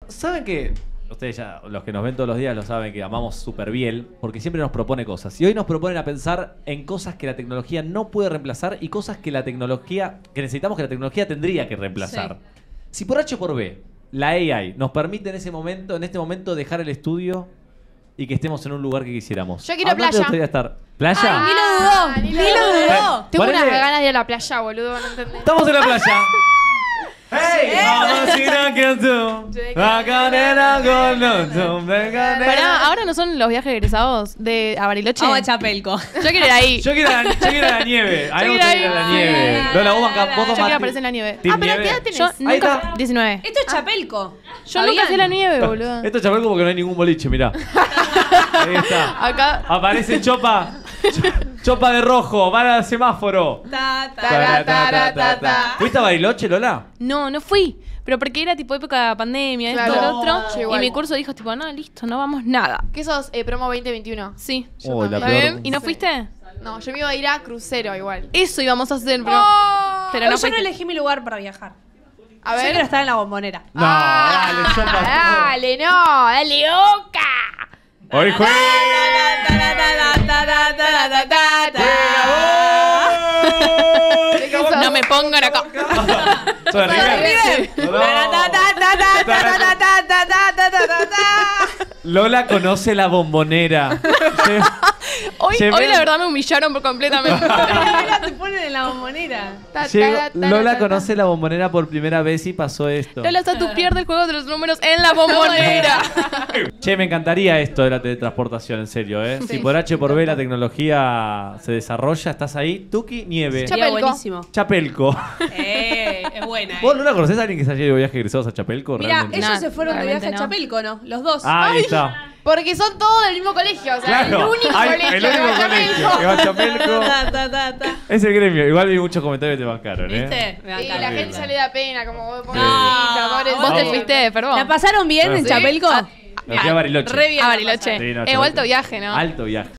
¿Saben que ustedes ya, los que nos ven todos los días, lo saben que amamos Superbiel? Porque siempre nos propone cosas. Y hoy nos proponen a pensar en cosas que la tecnología no puede reemplazar y cosas que la tecnología, que necesitamos que la tecnología tendría que reemplazar. Sí. Si por H o por B, la AI nos permite en este momento dejar el estudio y que estemos en un lugar que quisiéramos. Yo quiero ¿A dónde playa. te gustaría estar? ¿Playa? Ni lo dudó, ni lo dudó. Tengo unas Ponele- ganas de ir a la playa, boludo, no entendés. Estamos en la playa. ¡Hey! Pará, ahora no son los viajes egresados a Bariloche. Vamos a Chapelco. Yo quiero ir ahí. Yo quiero ir a la nieve. A mí me gusta ir a la nieve. Sí. Lola, vos Yo tomás. quiero aparecer en la nieve. Team pero nieve. ¿qué edad tenés? Yo Ahí nunca. está. 19. Esto es Chapelco. Yo nunca fui a la nieve, boludo. Esto es Chapelco porque no hay ningún boliche, mirá. Ahí está. Acá. Aparece Chopa. Chopa de rojo, van al semáforo. ¿Fuiste a Bariloche, Lola? No fui. Pero porque era tipo época de pandemia, Claro. esto, lo otro. Yo Y igual. mi curso dijo, tipo, no, listo, no vamos nada. ¿Qué sos? Promo 2021. Sí. Oh, la ¿Está peor. bien? ¿Y no Sí. fuiste? No, yo me iba a ir a crucero igual. Eso íbamos a hacer, pero. Oh. Pero Hoy no yo no fuiste. elegí mi lugar para viajar. A Yo quiero ver. estar en la Bombonera. No, dale, Chopa. Dale, no, dale, Oca. Hoy juega. ¿De qué sos? No me pongan acá. ¿Sos de River? Lola conoce la Bombonera. Hoy la verdad me humillaron por completamente. Te ponen en la Bombonera. Lola conoce la Bombonera por primera vez y pasó esto. Lola, hasta tú pierdes el juego de los números en la bombonera. Che, me encantaría esto de la teletransportación, en serio, ¿eh? Sí. Si por H o por B la tecnología se desarrolla, ¿estás ahí? Tuki, nieve. Sería Chapelco. buenísimo. Chapelco. Es buena. ¿Vos, Lola, conocés a alguien que se haya ido de viaje egresados a Chapelco? Mira, realmente? ellos No, se fueron de realmente viaje a no. Chapelco, ¿no? Los dos. Ah, ahí está. Porque son todos del mismo colegio, o sea, Claro. el único Ay, colegio. el único que va a colegio Chapelco. que va a Chapelco. Ta. Es el gremio. Igual vi muchos comentarios que te bancaron, ¿eh? ¿Viste? Me Y bancaron. la gente ya le da pena, como vos, No. pobrecita, pobrecita. Vos te No. fuiste, perdón. ¿La pasaron bien en Sí. Chapelco? Ah, Me fui a Bariloche. Re bien. A la Bariloche. pasaron. Sí, no, Alto Chapelco. viaje, ¿no? Alto viaje.